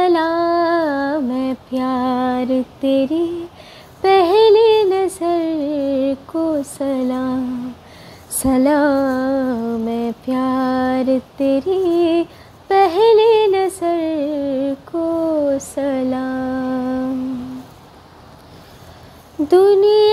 सलाम है प्यार तेरी पहली नज़र को सलाम, सलाम है प्यार तेरी पहली नज़र को सलाम। दुनिया